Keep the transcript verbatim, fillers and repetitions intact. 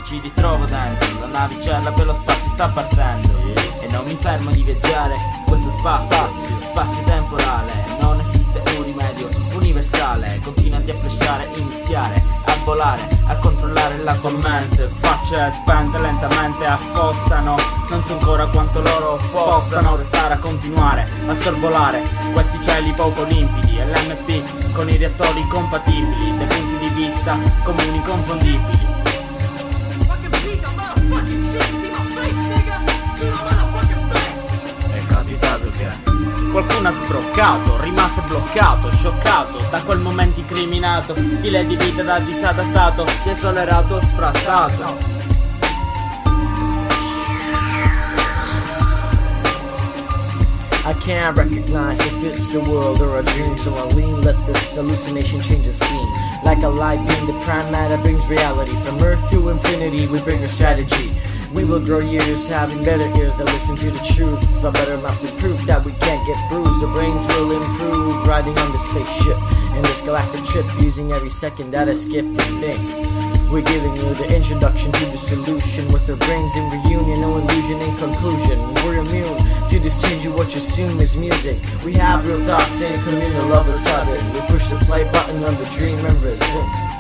ci ritrovo dentro la navicella per lo spazio sta partendo, e non mi fermo di viaggiare questo spazio, spazio temporale. Non esiste un rimedio universale, continuati a flashare, iniziare a volare, a controllare la tua mente. Facce spente lentamente affossano, non so ancora quanto loro possano restare a continuare a sorvolare questi cieli poco limpidi. E l'M P con i reattori compatibili, dei punti di vista comuni inconfondibili. È capitato che Qualcuno ha sbroccato, rimase bloccato, scioccato da quel momento incriminato, stile di vita da disadattato, esonerato, sfrattato. I can't recognize if it's the world or a dream, so I lean, let this hallucination change the scene. Like a light beam, the prime matter brings reality. From earth to infinity, we bring a strategy. We will grow years, having better ears that listen to the truth. A better mouth to proof that we can't get bruised. Our brains will improve, riding on the spaceship in this galactic trip, using every second that I skip to think. We're giving you the introduction to the solution, with our brains in reunion, no illusion in conclusion. We're immune to this change of what you assume is music. We have real thoughts in communal all of a sudden. We push the play button on the dream and resume.